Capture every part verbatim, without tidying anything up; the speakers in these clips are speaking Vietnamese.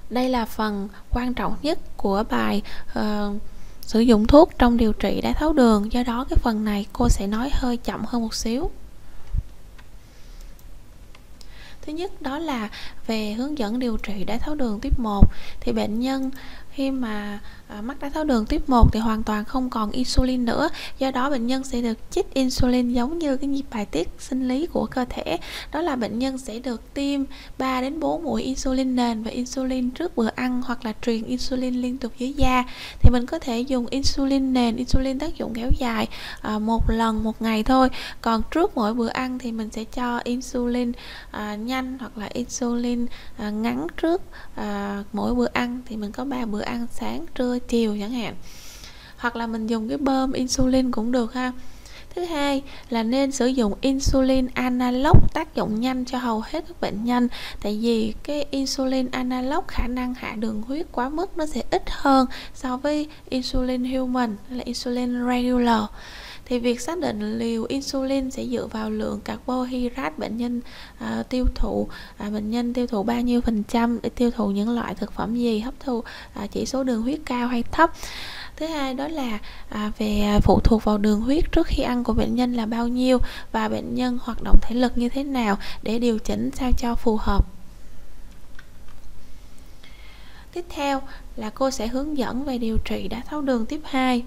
Đây là phần quan trọng nhất của bài uh, sử dụng thuốc trong điều trị đái tháo đường, do đó cái phần này cô sẽ nói hơi chậm hơn một xíu. Thứ nhất đó là về hướng dẫn điều trị đái tháo đường tuyếp một. Thì bệnh nhân khi mà à, mắc đái tháo đường tuyếp một thì hoàn toàn không còn insulin nữa, do đó bệnh nhân sẽ được chích insulin giống như cái nhịp bài tiết sinh lý của cơ thể. Đó là bệnh nhân sẽ được tiêm ba đến bốn mũi insulin nền và insulin trước bữa ăn, hoặc là truyền insulin liên tục dưới da. Thì mình có thể dùng insulin nền, insulin tác dụng kéo dài à, một lần một ngày thôi. Còn trước mỗi bữa ăn thì mình sẽ cho insulin à, nhanh hoặc là insulin à, ngắn trước à, mỗi bữa ăn, thì mình có ba bữa ăn sáng, trưa, chiều chẳng hạn. Hoặc là mình dùng cái bơm insulin cũng được ha. Thứ hai là nên sử dụng insulin analog tác dụng nhanh cho hầu hết các bệnh nhân. Tại vì cái insulin analog khả năng hạ đường huyết quá mức nó sẽ ít hơn so với insulin human hay là insulin regular. Thì việc xác định liều insulin sẽ dựa vào lượng carbohydrate bệnh nhân à, tiêu thụ, à, bệnh nhân tiêu thụ bao nhiêu phần trăm, để tiêu thụ những loại thực phẩm gì, hấp thu à, chỉ số đường huyết cao hay thấp. Thứ hai đó là à, về phụ thuộc vào đường huyết trước khi ăn của bệnh nhân là bao nhiêu, và bệnh nhân hoạt động thể lực như thế nào để điều chỉnh sao cho phù hợp. Tiếp theo là cô sẽ hướng dẫn về điều trị đái tháo đường tuyếp hai.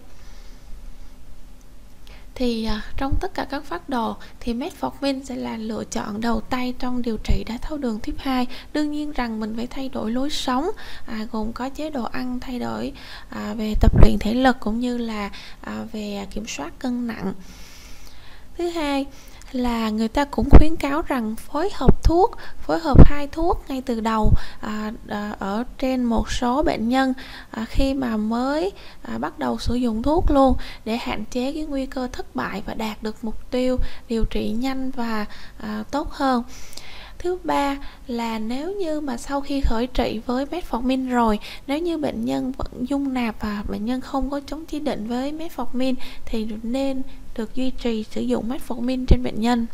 Thì à, trong tất cả các phác đồ thì metformin sẽ là lựa chọn đầu tay trong điều trị đái tháo đường tuyếp hai. Đương nhiên rằng mình phải thay đổi lối sống, à, gồm có chế độ ăn, thay đổi à, về tập luyện thể lực, cũng như là à, về kiểm soát cân nặng. Thứ hai là người ta cũng khuyến cáo rằng phối hợp thuốc, phối hợp hai thuốc ngay từ đầu à, à, ở trên một số bệnh nhân à, khi mà mới à, bắt đầu sử dụng thuốc luôn, để hạn chế cái nguy cơ thất bại và đạt được mục tiêu điều trị nhanh và à, tốt hơn. Thứ ba là nếu như mà sau khi khởi trị với metformin rồi, nếu như bệnh nhân vẫn dung nạp và bệnh nhân không có chống chỉ định với metformin thì nên được duy trì sử dụng metformin trên bệnh nhân.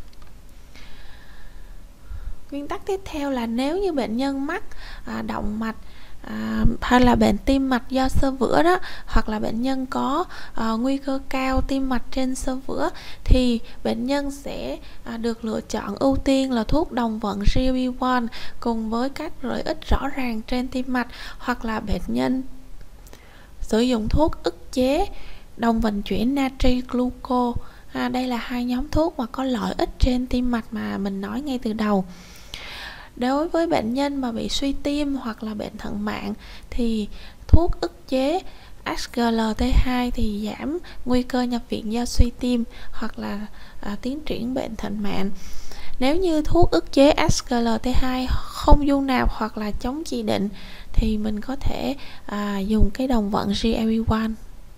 Nguyên tắc tiếp theo là nếu như bệnh nhân mắc à, động mạch À, hay là bệnh tim mạch do xơ vữa đó, hoặc là bệnh nhân có à, nguy cơ cao tim mạch trên xơ vữa, thì bệnh nhân sẽ à, được lựa chọn ưu tiên là thuốc đồng vận G L B một cùng với các lợi ích rõ ràng trên tim mạch, hoặc là bệnh nhân sử dụng thuốc ức chế đồng vận chuyển natri gluco. À, đây là hai nhóm thuốc mà có lợi ích trên tim mạch mà mình nói ngay từ đầu. Đối với bệnh nhân mà bị suy tim hoặc là bệnh thận mạng thì thuốc ức chế S G L T hai thì giảm nguy cơ nhập viện do suy tim hoặc là à, tiến triển bệnh thận mạng. Nếu như thuốc ức chế S G L T hai không dung nạp hoặc là chống chỉ định thì mình có thể à, dùng cái đồng vận G L B một.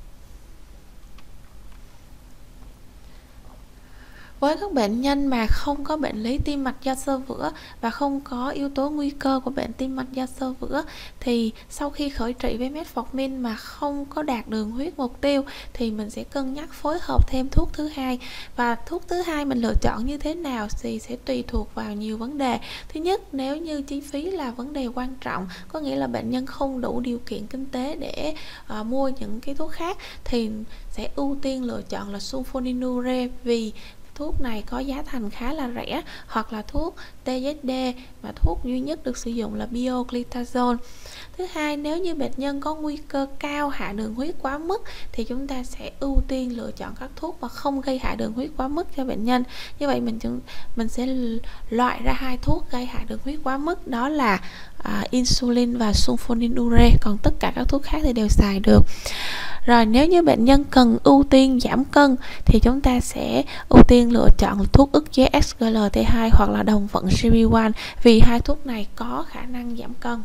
Với các bệnh nhân mà không có bệnh lý tim mạch do xơ vữa và không có yếu tố nguy cơ của bệnh tim mạch do xơ vữa, thì sau khi khởi trị với metformin mà không có đạt đường huyết mục tiêu thì mình sẽ cân nhắc phối hợp thêm thuốc thứ hai. Và thuốc thứ hai mình lựa chọn như thế nào thì sẽ tùy thuộc vào nhiều vấn đề. Thứ nhất, nếu như chi phí là vấn đề quan trọng, có nghĩa là bệnh nhân không đủ điều kiện kinh tế để uh, mua những cái thuốc khác, thì sẽ ưu tiên lựa chọn là sulfonylurea, vì thuốc này có giá thành khá là rẻ, hoặc là thuốc T Z D mà thuốc duy nhất được sử dụng là pioglitazone. Thứ hai, nếu như bệnh nhân có nguy cơ cao hạ đường huyết quá mức thì chúng ta sẽ ưu tiên lựa chọn các thuốc mà không gây hạ đường huyết quá mức cho bệnh nhân. Như vậy mình mình sẽ loại ra hai thuốc gây hạ đường huyết quá mức, đó là à, insulin và sulfonylurea, còn tất cả các thuốc khác thì đều xài được. Rồi nếu như bệnh nhân cần ưu tiên giảm cân thì chúng ta sẽ ưu tiên lựa chọn thuốc ức chế S G L T hai hoặc là đồng vận G L B một, vì hai thuốc này có khả năng giảm cân.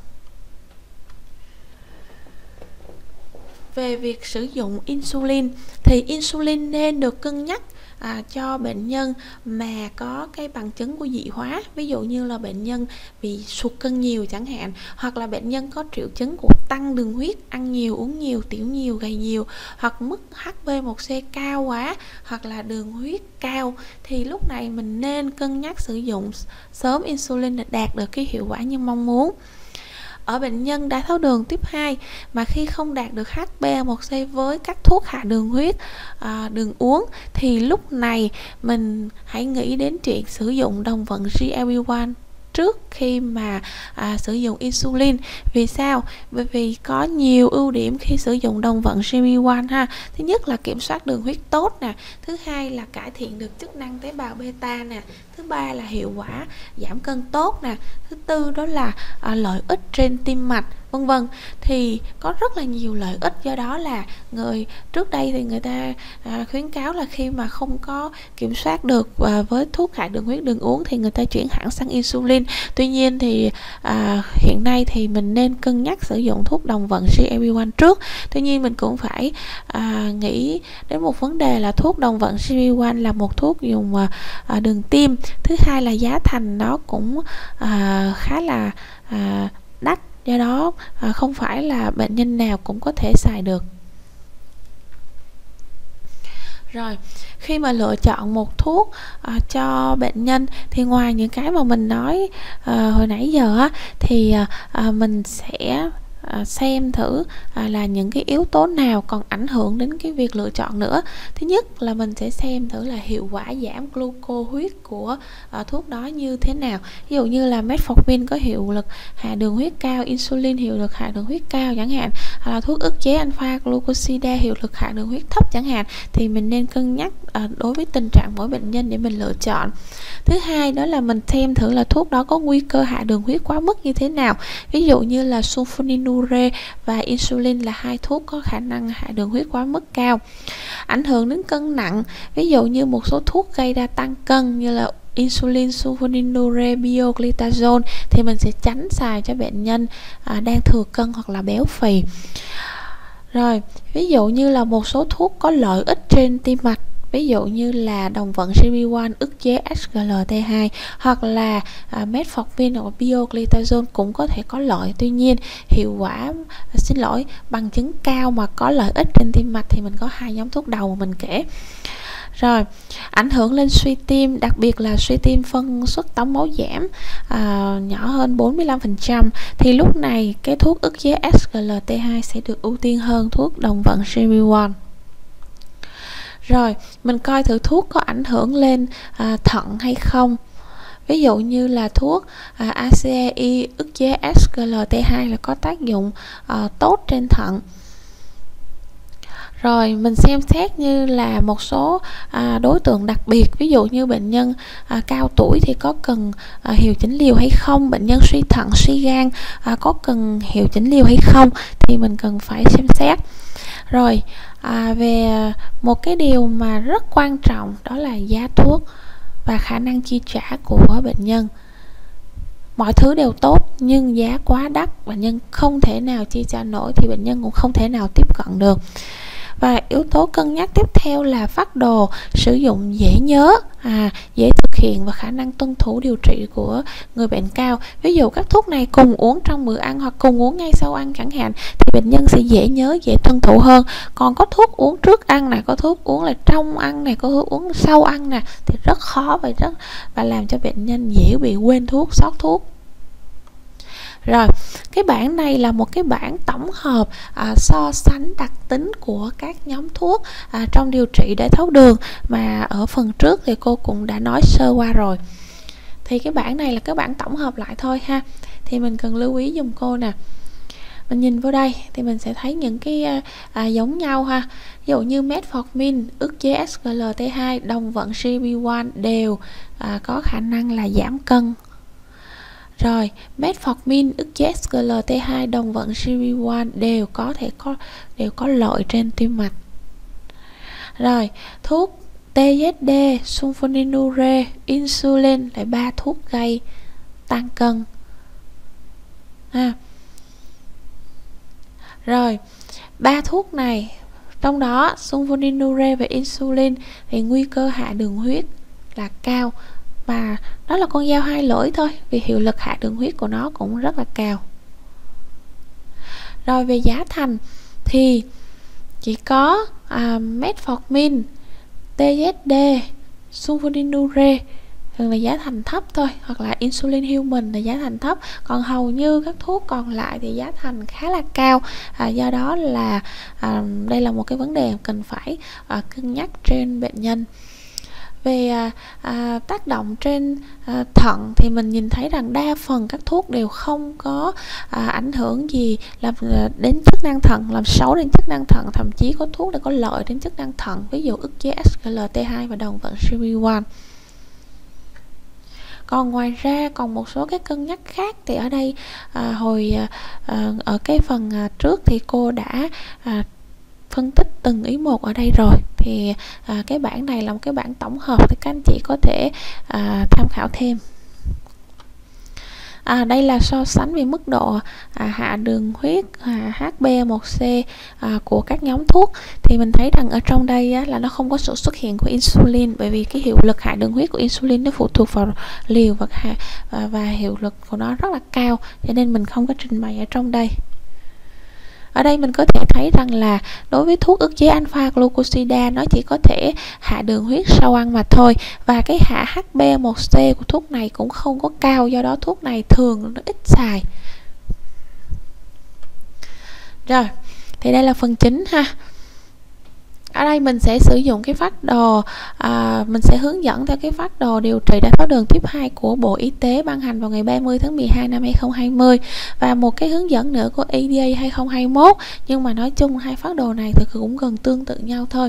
Về việc sử dụng insulin thì insulin nên được cân nhắc À, cho bệnh nhân mà có cái bằng chứng của dị hóa, ví dụ như là bệnh nhân bị sụt cân nhiều chẳng hạn, hoặc là bệnh nhân có triệu chứng của tăng đường huyết, ăn nhiều, uống nhiều, tiểu nhiều, gầy nhiều, hoặc mức H B một C cao quá, hoặc là đường huyết cao, thì lúc này mình nên cân nhắc sử dụng sớm insulin để đạt được cái hiệu quả như mong muốn. ở bệnh nhân đái tháo đường tuyếp hai mà khi không đạt được H b A một C với các thuốc hạ đường huyết à, đường uống, thì lúc này mình hãy nghĩ đến chuyện sử dụng đồng vận G L B một trước khi mà à, sử dụng insulin. Vì sao? Bởi vì có nhiều ưu điểm khi sử dụng đồng vận G L B một ha. Thứ nhất là kiểm soát đường huyết tốt nè, thứ hai là cải thiện được chức năng tế bào beta nè, thứ ba là hiệu quả giảm cân tốt nè, thứ tư đó là à, lợi ích trên tim mạch vân vân. Thì có rất là nhiều lợi ích, do đó là người trước đây thì người ta à, khuyến cáo là khi mà không có kiểm soát được à, với thuốc hạ đường huyết đường uống thì người ta chuyển hẳn sang insulin. Tuy nhiên thì à, hiện nay thì mình nên cân nhắc sử dụng thuốc đồng vận G L B một trước. Tuy nhiên mình cũng phải à, nghĩ đến một vấn đề là thuốc đồng vận G L B một là một thuốc dùng à, à, đường tim, thứ hai là giá thành nó cũng à, khá là à, đắt, do đó à, không phải là bệnh nhân nào cũng có thể xài được. Rồi, khi mà lựa chọn một thuốc à, cho bệnh nhân thì ngoài những cái mà mình nói à, hồi nãy giờ á, thì à, mình sẽ à, xem thử à, là những cái yếu tố nào còn ảnh hưởng đến cái việc lựa chọn nữa. Thứ nhất là mình sẽ xem thử là hiệu quả giảm gluco huyết của à, thuốc đó như thế nào. Ví dụ như là metformin có hiệu lực hạ đường huyết cao, insulin hiệu lực hạ đường huyết cao chẳng hạn, hoặc là thuốc ức chế alpha glucosidase hiệu lực hạ đường huyết thấp chẳng hạn, thì mình nên cân nhắc à, đối với tình trạng mỗi bệnh nhân để mình lựa chọn. Thứ hai đó là mình xem thử là thuốc đó có nguy cơ hạ đường huyết quá mức như thế nào. Ví dụ như là sulfonylurea và insulin là hai thuốc có khả năng hạ đường huyết quá mức cao. Ảnh hưởng đến cân nặng, ví dụ như một số thuốc gây ra tăng cân như là insulin, sulfonylurea, pioglitazone thì mình sẽ tránh xài cho bệnh nhân à, đang thừa cân hoặc là béo phì. Rồi, ví dụ như là một số thuốc có lợi ích trên tim mạch, ví dụ như là đồng vận G L B một ức chế H G L T hai hoặc là à, metformin hoặc pioglitazone cũng có thể có lợi. Tuy nhiên hiệu quả xin lỗi bằng chứng cao mà có lợi ích trên tim mạch thì mình có hai nhóm thuốc đầu mà mình kể. Rồi, ảnh hưởng lên suy tim, đặc biệt là suy tim phân suất tống máu giảm à, nhỏ hơn bốn mươi lăm phần trăm thì lúc này cái thuốc ức chế H G L T hai sẽ được ưu tiên hơn thuốc đồng vận G L B một. Rồi, mình coi thử thuốc có ảnh hưởng lên à, thận hay không. Ví dụ như là thuốc à, A C E I ức chế H G L T hai là có tác dụng à, tốt trên thận. Rồi mình xem xét như là một số à, đối tượng đặc biệt, ví dụ như bệnh nhân à, cao tuổi thì có cần à, hiệu chỉnh liều hay không, bệnh nhân suy thận, suy gan à, có cần hiệu chỉnh liều hay không thì mình cần phải xem xét. Rồi à, về một cái điều mà rất quan trọng đó là giá thuốc và khả năng chi trả của bệnh nhân. Mọi thứ đều tốt nhưng giá quá đắt, bệnh nhân không thể nào chi trả nổi thì bệnh nhân cũng không thể nào tiếp cận được. Và yếu tố cân nhắc tiếp theo là phác đồ sử dụng dễ nhớ, à, dễ thực hiện và khả năng tuân thủ điều trị của người bệnh cao. Ví dụ các thuốc này cùng uống trong bữa ăn hoặc cùng uống ngay sau ăn chẳng hạn thì bệnh nhân sẽ dễ nhớ, dễ tuân thủ hơn. Còn có thuốc uống trước ăn này, có thuốc uống là trong ăn này, có thuốc uống sau ăn nè thì rất khó và rất và làm cho bệnh nhân dễ bị quên thuốc, sót thuốc. Rồi, cái bảng này là một cái bảng tổng hợp à, so sánh đặc tính của các nhóm thuốc à, trong điều trị đái tháo đường mà ở phần trước thì cô cũng đã nói sơ qua rồi. Thì cái bảng này là cái bảng tổng hợp lại thôi ha. Thì mình cần lưu ý giùm cô nè. Mình nhìn vào đây thì mình sẽ thấy những cái à, giống nhau ha. Ví dụ như metformin ức chế H G L T hai, đồng vận G L B một đều à, có khả năng là giảm cân. Rồi, metformin ức chế H G L T hai, đồng vận G L B một đều có thể có đều có lợi trên tim mạch. Rồi, thuốc T Z D, sulfonylurea, insulin là ba thuốc gây tăng cân. Ha. Rồi, ba thuốc này trong đó sulfonylurea và insulin thì nguy cơ hạ đường huyết là cao. Và đó là con dao hai lưỡi thôi, vì hiệu lực hạ đường huyết của nó cũng rất là cao. Rồi về giá thành thì chỉ có à, metformin, T Z D, sulfonylurea thường là giá thành thấp thôi, hoặc là insulin human là giá thành thấp, còn hầu như các thuốc còn lại thì giá thành khá là cao. À, do đó là à, đây là một cái vấn đề cần phải à, cân nhắc trên bệnh nhân. Về à, à, tác động trên à, thận thì mình nhìn thấy rằng đa phần các thuốc đều không có à, ảnh hưởng gì làm đến chức năng thận, làm xấu đến chức năng thận, thậm chí có thuốc đã có lợi đến chức năng thận, ví dụ ức chế ét giê lờ tê hai và đồng vận giê bê một. Còn ngoài ra còn một số cái cân nhắc khác thì ở đây à, hồi à, ở cái phần à, trước thì cô đã à, phân tích từng ý một ở đây rồi, thì à, cái bảng này là một cái bảng tổng hợp thì các anh chị có thể à, tham khảo thêm. À, đây là so sánh về mức độ à, hạ đường huyết à, hát bê a một xê à, của các nhóm thuốc, thì mình thấy rằng ở trong đây á, là nó không có sự xuất hiện của insulin, bởi vì cái hiệu lực hạ đường huyết của insulin nó phụ thuộc vào liều và, và, và hiệu lực của nó rất là cao, cho nên mình không có trình bày ở trong đây. Ở đây mình có thể thấy rằng là đối với thuốc ức chế alpha glucosida nó chỉ có thể hạ đường huyết sau ăn mà thôi, và cái hạ hát bê a một xê của thuốc này cũng không có cao, do đó thuốc này thường nó ít xài. Rồi, thì đây là phần chính ha. Ở đây mình sẽ sử dụng cái phác đồ, à, mình sẽ hướng dẫn theo cái phác đồ điều trị đái tháo đường tuyếp hai của Bộ Y tế ban hành vào ngày ba mươi tháng mười hai năm hai nghìn không trăm hai mươi, và một cái hướng dẫn nữa của a đê a hai nghìn không trăm hai mươi mốt, nhưng mà nói chung hai phác đồ này thì cũng gần tương tự nhau thôi.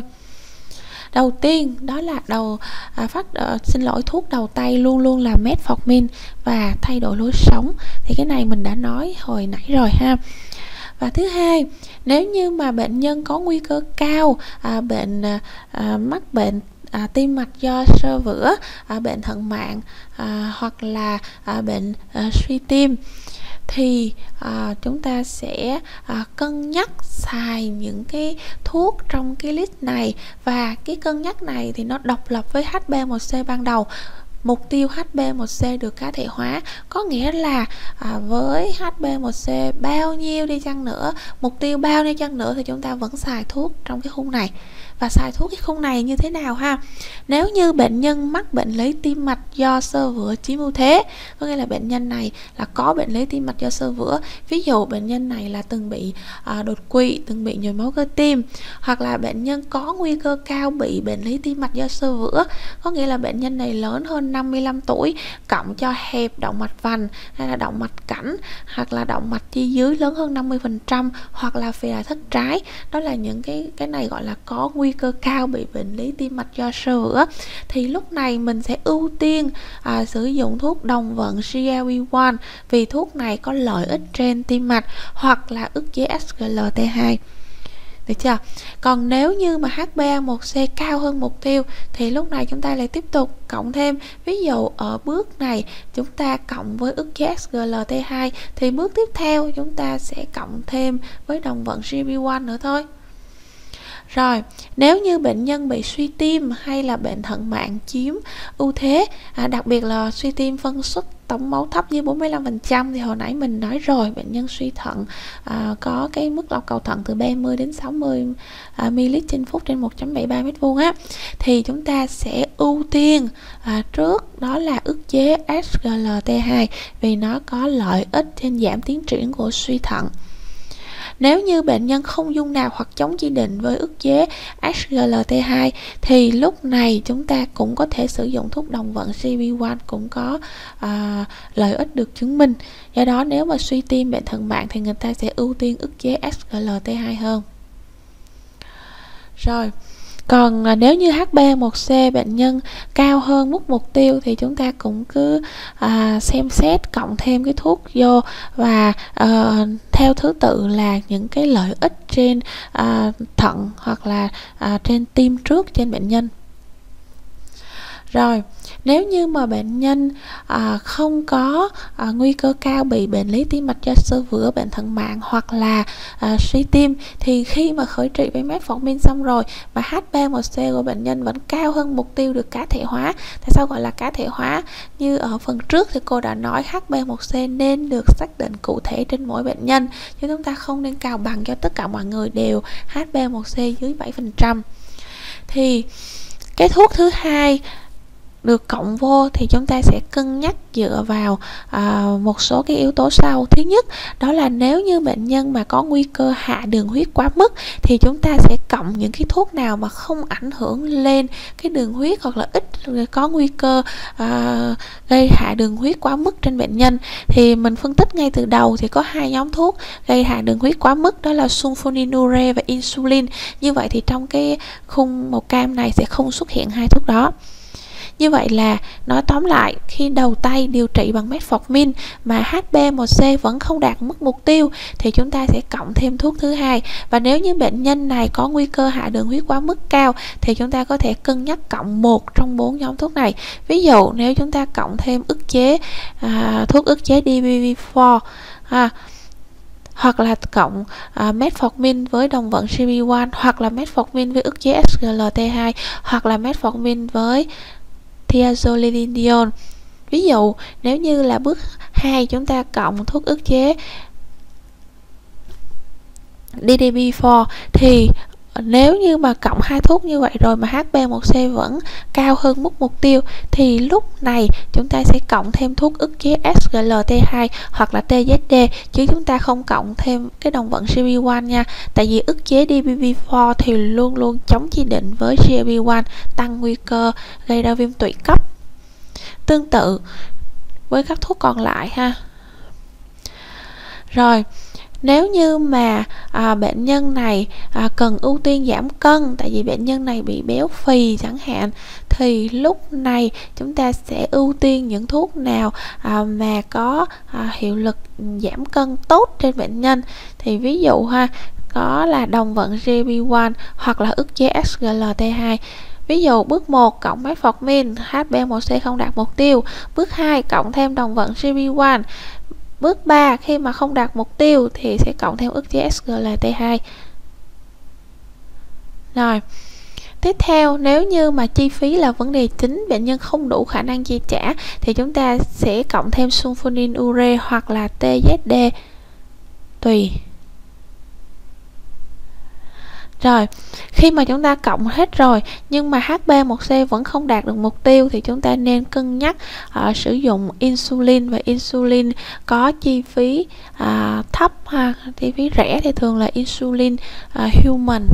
Đầu tiên đó là đầu à, phát uh, xin lỗi thuốc đầu tay luôn luôn là metformin và thay đổi lối sống, thì cái này mình đã nói hồi nãy rồi ha. Và thứ hai, nếu như mà bệnh nhân có nguy cơ cao à, bệnh à, mắc bệnh à, tim mạch do xơ vữa, à, bệnh thận mạng à, hoặc là à, bệnh à, suy tim, thì à, chúng ta sẽ à, cân nhắc xài những cái thuốc trong cái list này, và cái cân nhắc này thì nó độc lập với hát bê a một xê ban đầu. Mục tiêu hát bê a một xê được cá thể hóa, có nghĩa là à, với hát bê a một xê bao nhiêu đi chăng nữa, mục tiêu bao nhiêu chăng nữa thì chúng ta vẫn xài thuốc trong cái khung này. Và xài thuốc cái khung này như thế nào ha? Nếu như bệnh nhân mắc bệnh lý tim mạch do xơ vữa chiếm ưu thế, có nghĩa là bệnh nhân này là có bệnh lý tim mạch do xơ vữa, ví dụ bệnh nhân này là từng bị à, đột quỵ, từng bị nhồi máu cơ tim, hoặc là bệnh nhân có nguy cơ cao bị bệnh lý tim mạch do xơ vữa, có nghĩa là bệnh nhân này lớn hơn năm mươi lăm tuổi, cộng cho hẹp động mạch vành hay là động mạch cảnh, hoặc là động mạch chi dưới lớn hơn năm mươi phần trăm, hoặc là phì đại thất trái. Đó là những cái cái này gọi là có nguy cơ cao bị bệnh lý tim mạch do xơ vữa, thì lúc này mình sẽ ưu tiên à, sử dụng thuốc đồng vận giê lờ bê một, vì thuốc này có lợi ích trên tim mạch, hoặc là ức chế ét giê lờ tê hai. Được chưa? Còn nếu như mà hát bê a một xê cao hơn mục tiêu thì lúc này chúng ta lại tiếp tục cộng thêm. Ví dụ ở bước này chúng ta cộng với ức chế ét giê lờ tê hai, thì bước tiếp theo chúng ta sẽ cộng thêm với đồng vận giê bê một nữa thôi. Rồi, nếu như bệnh nhân bị suy tim hay là bệnh thận mạng chiếm ưu thế, à, đặc biệt là suy tim phân suất tổng máu thấp như bốn mươi lăm phần trăm, thì hồi nãy mình nói rồi, bệnh nhân suy thận à, có cái mức lọc cầu thận từ ba mươi đến sáu mươi à, mi-li-lít trên phút trên một phẩy bảy ba mét vuông á, thì chúng ta sẽ ưu tiên à, trước đó là ức chế ét giê lờ tê hai, vì nó có lợi ích trên giảm tiến triển của suy thận. Nếu như bệnh nhân không dung nạp hoặc chống chỉ định với ức chế ét giê lờ tê hai, thì lúc này chúng ta cũng có thể sử dụng thuốc đồng vận giê bê một, cũng có à, lợi ích được chứng minh. Do đó nếu mà suy tim, bệnh thận mạng thì người ta sẽ ưu tiên ức chế ét giê lờ tê hai hơn. Rồi, còn à, nếu như hát bê a một xê bệnh nhân cao hơn mức mục tiêu thì chúng ta cũng cứ à, xem xét cộng thêm cái thuốc vô, và à, theo thứ tự là những cái lợi ích trên à, thận hoặc là à, trên tim trước trên bệnh nhân. Rồi, nếu như mà bệnh nhân à, không có à, nguy cơ cao bị bệnh lý tim mạch do xơ vữa, bệnh thận mạng hoặc là à, suy tim, thì khi mà khởi trị với metformin xong rồi mà hát bê a một xê của bệnh nhân vẫn cao hơn mục tiêu được cá thể hóa. Tại sao gọi là cá thể hóa? Như ở phần trước thì cô đã nói hát bê a một xê nên được xác định cụ thể trên mỗi bệnh nhân, chứ chúng ta không nên cào bằng cho tất cả mọi người đều hát bê a một xê dưới bảy phần trăm. Thì cái thuốc thứ hai được cộng vô thì chúng ta sẽ cân nhắc dựa vào à, một số cái yếu tố sau. Thứ nhất đó là nếu như bệnh nhân mà có nguy cơ hạ đường huyết quá mức thì chúng ta sẽ cộng những cái thuốc nào mà không ảnh hưởng lên cái đường huyết hoặc là ít có nguy cơ à, gây hạ đường huyết quá mức trên bệnh nhân. Thì mình phân tích ngay từ đầu thì có hai nhóm thuốc gây hạ đường huyết quá mức, đó là sulfonylurea và insulin. Như vậy thì trong cái khung màu cam này sẽ không xuất hiện hai thuốc đó. Như vậy là nói tóm lại, khi đầu tay điều trị bằng metformin mà hát bê a một xê vẫn không đạt mức mục tiêu thì chúng ta sẽ cộng thêm thuốc thứ hai. Và nếu như bệnh nhân này có nguy cơ hạ đường huyết quá mức cao thì chúng ta có thể cân nhắc cộng một trong bốn nhóm thuốc này. Ví dụ nếu chúng ta cộng thêm ức chế à, thuốc ức chế đê bê vê bốn à, hoặc là cộng uh, metformin với đồng vận giê bê một, hoặc là metformin với ức chế ét giê lờ tê hai, hoặc là metformin với thiazolidinedione. Ví dụ nếu như là bước hai chúng ta cộng thuốc ức chế đê đê bê bốn thì nếu như mà cộng hai thuốc như vậy rồi mà hát bê a một xê vẫn cao hơn mức mục tiêu thì lúc này chúng ta sẽ cộng thêm thuốc ức chế ét giê lờ tê hai hoặc là tê dét đê, chứ chúng ta không cộng thêm cái đồng vận giê bê một nha. Tại vì ức chế đê bê vê bốn thì luôn luôn chống chỉ định với giê bê một, tăng nguy cơ gây ra viêm tụy cấp. Tương tự với các thuốc còn lại ha. Rồi nếu như mà à, bệnh nhân này à, cần ưu tiên giảm cân tại vì bệnh nhân này bị béo phì chẳng hạn, thì lúc này chúng ta sẽ ưu tiên những thuốc nào à, mà có à, hiệu lực giảm cân tốt trên bệnh nhân. Thì ví dụ ha, có là đồng vận giê bê một hoặc là ức chế ét giê lờ tê hai. Ví dụ bước một cộng metformin, hát bê a một xê không đạt mục tiêu. Bước hai cộng thêm đồng vận giê bê một. Bước ba khi mà không đạt mục tiêu thì sẽ cộng thêm ức chế ét giê lờ tê hai. Rồi, tiếp theo nếu như mà chi phí là vấn đề chính, bệnh nhân không đủ khả năng chi trả thì chúng ta sẽ cộng thêm sulfonylurea hoặc là tê dét đê tùy. Rồi, khi mà chúng ta cộng hết rồi nhưng mà hát bê a một xê vẫn không đạt được mục tiêu thì chúng ta nên cân nhắc uh, sử dụng insulin, và insulin có chi phí uh, thấp ha, chi phí rẻ thì thường là insulin uh, human.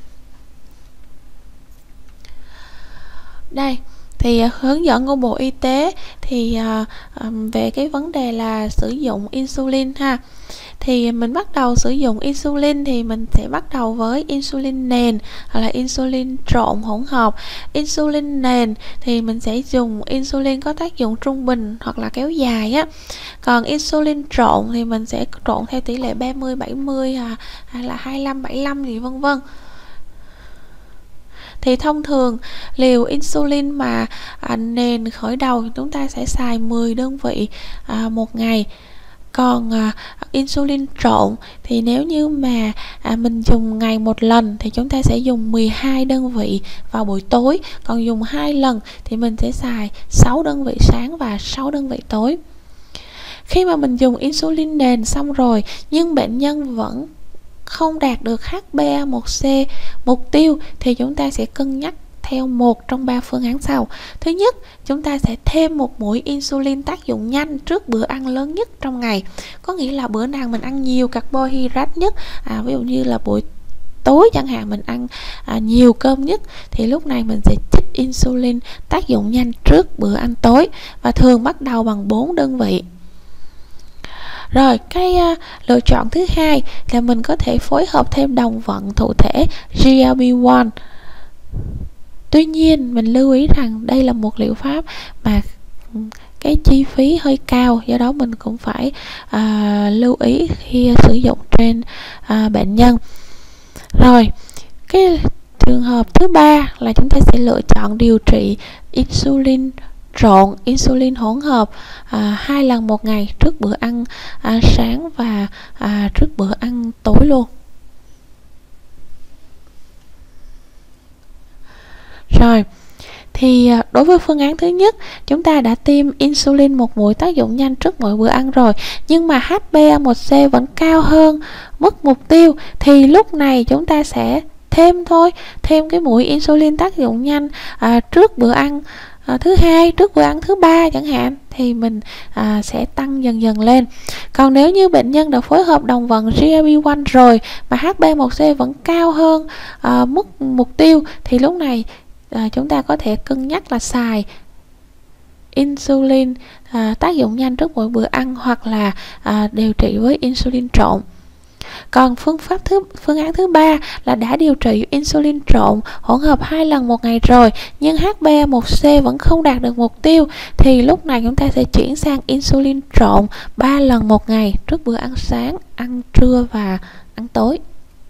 Đây thì uh, hướng dẫn của Bộ Y tế thì uh, um, về cái vấn đề là sử dụng insulin ha. Thì mình bắt đầu sử dụng insulin thì mình sẽ bắt đầu với insulin nền hoặc là insulin trộn hỗn hợp. Insulin nền thì mình sẽ dùng insulin có tác dụng trung bình hoặc là kéo dài á. Còn insulin trộn thì mình sẽ trộn theo tỷ lệ ba mươi bảy mươi à, hay là hai mươi lăm bảy mươi lăm gì vân vân. Thì thông thường liều insulin mà à, nền khởi đầu chúng ta sẽ xài mười đơn vị à, một ngày. Còn à, insulin trộn thì nếu như mà à, mình dùng ngày một lần thì chúng ta sẽ dùng mười hai đơn vị vào buổi tối. Còn dùng hai lần thì mình sẽ xài sáu đơn vị sáng và sáu đơn vị tối. Khi mà mình dùng insulin nền xong rồi nhưng bệnh nhân vẫn không đạt được hát bê a một xê mục tiêu thì chúng ta sẽ cân nhắc theo một trong ba phương án sau. Thứ nhất, chúng ta sẽ thêm một mũi insulin tác dụng nhanh trước bữa ăn lớn nhất trong ngày. Có nghĩa là bữa nào mình ăn nhiều carbohydrate nhất, à, ví dụ như là buổi tối chẳng hạn mình ăn à, nhiều cơm nhất, thì lúc này mình sẽ chích insulin tác dụng nhanh trước bữa ăn tối, và thường bắt đầu bằng bốn đơn vị. Rồi, cái uh, lựa chọn thứ hai là mình có thể phối hợp thêm đồng vận thụ thể giê lờ pê một. Tuy nhiên mình lưu ý rằng đây là một liệu pháp mà cái chi phí hơi cao, do đó mình cũng phải à, lưu ý khi sử dụng trên à, bệnh nhân. Rồi, cái trường hợp thứ ba là chúng ta sẽ lựa chọn điều trị insulin trộn, insulin hỗn hợp à, hai lần một ngày trước bữa ăn à, sáng và à, trước bữa ăn tối luôn. Rồi, thì đối với phương án thứ nhất, chúng ta đã tiêm insulin một mũi tác dụng nhanh trước mỗi bữa ăn rồi, nhưng mà hát bê a một xê vẫn cao hơn mức mục tiêu, thì lúc này chúng ta sẽ thêm thôi, thêm cái mũi insulin tác dụng nhanh à, trước bữa ăn à, thứ hai, trước bữa ăn thứ ba chẳng hạn, thì mình à, sẽ tăng dần dần lên. Còn nếu như bệnh nhân đã phối hợp đồng vận G L P một rồi mà H B A one C vẫn cao hơn à, mức mục tiêu, thì lúc này à, chúng ta có thể cân nhắc là xài insulin à, tác dụng nhanh trước mỗi bữa ăn, hoặc là à, điều trị với insulin trộn. Còn phương pháp thứ phương án thứ ba là đã điều trị insulin trộn hỗn hợp hai lần một ngày rồi nhưng H B A one C vẫn không đạt được mục tiêu, thì lúc này chúng ta sẽ chuyển sang insulin trộn ba lần một ngày trước bữa ăn sáng, ăn trưa và ăn tối.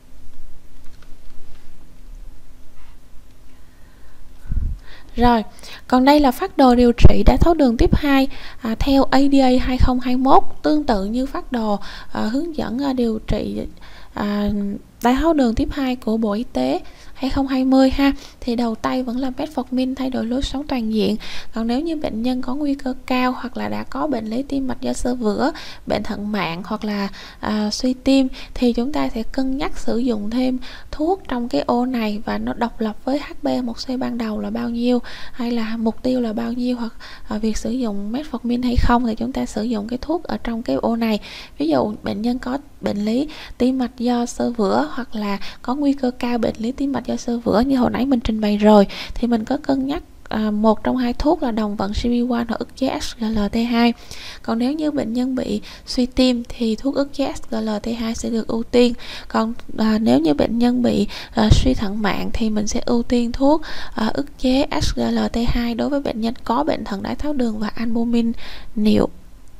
Rồi, còn đây là phác đồ điều trị đái tháo đường tuyếp hai à, theo A D A hai không hai mốt, tương tự như phác đồ à, hướng dẫn à, điều trị à, đái tháo đường tuyếp hai của Bộ Y tế hai không hai không ha. Thì đầu tay vẫn là metformin, thay đổi lối sống toàn diện. Còn nếu như bệnh nhân có nguy cơ cao hoặc là đã có bệnh lý tim mạch do xơ vữa, bệnh thận mạng hoặc là à, suy tim, thì chúng ta sẽ cân nhắc sử dụng thêm thuốc trong cái ô này, và nó độc lập với H B A one C ban đầu là bao nhiêu, hay là mục tiêu là bao nhiêu, hoặc à, việc sử dụng metformin hay không, thì chúng ta sử dụng cái thuốc ở trong cái ô này. Ví dụ bệnh nhân có bệnh lý tim mạch do xơ vữa hoặc là có nguy cơ cao bệnh lý tim mạch do xơ vữa như hồi nãy mình trình bày rồi, thì mình có cân nhắc à, một trong hai thuốc là đồng vận G L P một hoặc ức chế S G L T hai. Còn nếu như bệnh nhân bị suy tim thì thuốc ức chế S G L T hai sẽ được ưu tiên. Còn à, nếu như bệnh nhân bị à, suy thận mạng thì mình sẽ ưu tiên thuốc à, ức chế S G L T hai đối với bệnh nhân có bệnh thận đái tháo đường và albumin niệu.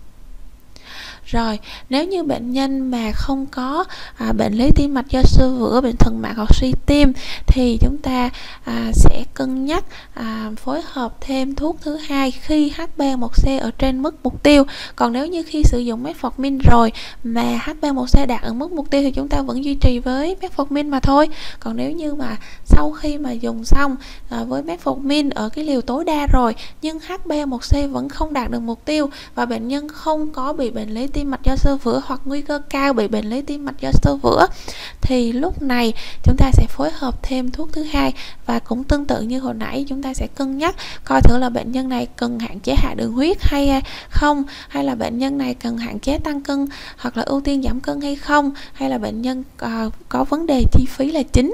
Rồi, nếu như bệnh nhân mà không có à, bệnh lý tim mạch do xơ vữa, bệnh thận mạng hoặc suy tim, thì chúng ta à, sẽ cân nhắc à, phối hợp thêm thuốc thứ hai khi H B A one C ở trên mức mục tiêu. Còn nếu như khi sử dụng metformin rồi mà H B A one C đạt ở mức mục tiêu thì chúng ta vẫn duy trì với metformin mà thôi. Còn nếu như mà sau khi mà dùng xong à, với metformin ở cái liều tối đa rồi nhưng H B A one C vẫn không đạt được mục tiêu, và bệnh nhân không có bị bệnh lý tim mạch do xơ vữa hoặc nguy cơ cao bị bệnh lý tim mạch do xơ vữa, thì lúc này chúng ta sẽ phối hợp thêm thuốc thứ hai. Và cũng tương tự như hồi nãy, chúng ta sẽ cân nhắc coi thử là bệnh nhân này cần hạn chế hạ đường huyết hay không, hay là bệnh nhân này cần hạn chế tăng cân hoặc là ưu tiên giảm cân hay không, hay là bệnh nhân uh, có vấn đề chi phí là chính.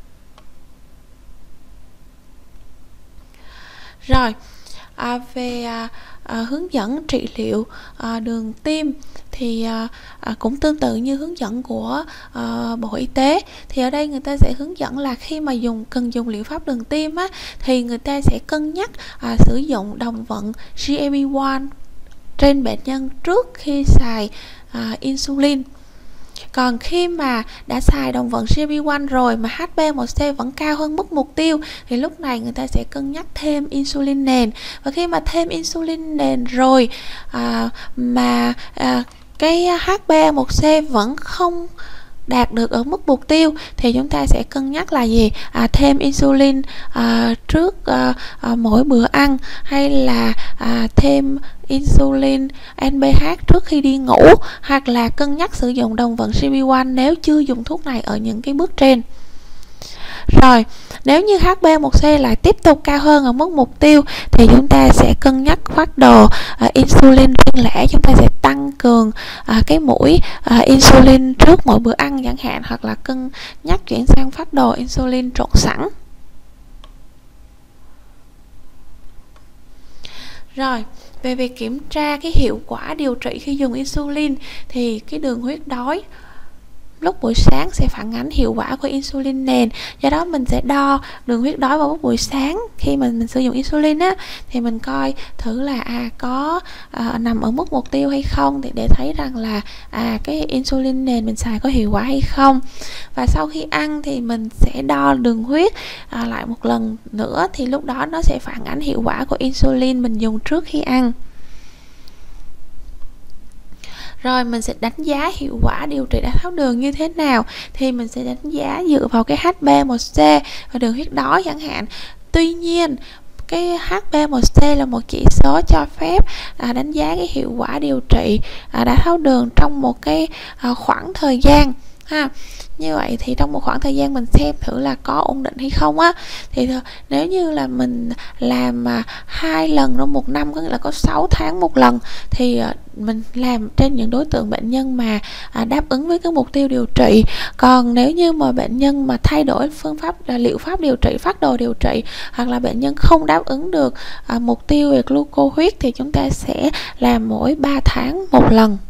Rồi, à, về à, à, hướng dẫn trị liệu à, đường tim thì à, à, cũng tương tự như hướng dẫn của à, Bộ Y tế. Thì ở đây người ta sẽ hướng dẫn là khi mà dùng cần dùng liệu pháp đường tim á, thì người ta sẽ cân nhắc à, sử dụng đồng vận G L P một trên bệnh nhân trước khi xài à, insulin. Còn khi mà đã xài đồng vận G L P một rồi mà H B A one C vẫn cao hơn mức mục tiêu, thì lúc này người ta sẽ cân nhắc thêm insulin nền. Và khi mà thêm insulin nền rồi à, mà à, cái H B A one C vẫn không đạt được ở mức mục tiêu, thì chúng ta sẽ cân nhắc là gì? À, thêm insulin à, trước à, à, mỗi bữa ăn, hay là à, thêm insulin N P H trước khi đi ngủ, hoặc là cân nhắc sử dụng đồng vận G L P một nếu chưa dùng thuốc này ở những cái bước trên. Rồi, nếu như H B A one C lại tiếp tục cao hơn ở mức mục tiêu, thì chúng ta sẽ cân nhắc phác đồ uh, insulin riêng lẻ. Chúng ta sẽ tăng cường uh, cái mũi uh, insulin trước mỗi bữa ăn chẳng hạn, hoặc là cân nhắc chuyển sang phác đồ insulin trộn sẵn. Rồi, về việc kiểm tra cái hiệu quả điều trị khi dùng insulin, thì cái đường huyết đói lúc buổi sáng sẽ phản ánh hiệu quả của insulin nền. Do đó mình sẽ đo đường huyết đói vào lúc buổi sáng khi mà mình sử dụng insulin á, thì mình coi thử là à có à, nằm ở mức mục tiêu hay không, thì để thấy rằng là à cái insulin nền mình xài có hiệu quả hay không. Và sau khi ăn thì mình sẽ đo đường huyết à, lại một lần nữa, thì lúc đó nó sẽ phản ánh hiệu quả của insulin mình dùng trước khi ăn. Rồi mình sẽ đánh giá hiệu quả điều trị đái tháo đường như thế nào, thì mình sẽ đánh giá dựa vào cái H B A one C và đường huyết đói chẳng hạn. Tuy nhiên cái H B A one C là một chỉ số cho phép à, đánh giá cái hiệu quả điều trị à, đái tháo đường trong một cái à, khoảng thời gian ha. Như vậy thì trong một khoảng thời gian mình xem thử là có ổn định hay không á, thì nếu như là mình làm mà hai lần trong một năm, có nghĩa là có sáu tháng một lần, thì mình làm trên những đối tượng bệnh nhân mà à, đáp ứng với cái mục tiêu điều trị. Còn nếu như mà bệnh nhân mà thay đổi phương pháp là liệu pháp điều trị, phác đồ điều trị, hoặc là bệnh nhân không đáp ứng được à, mục tiêu về gluco huyết, thì chúng ta sẽ làm mỗi ba tháng một lần.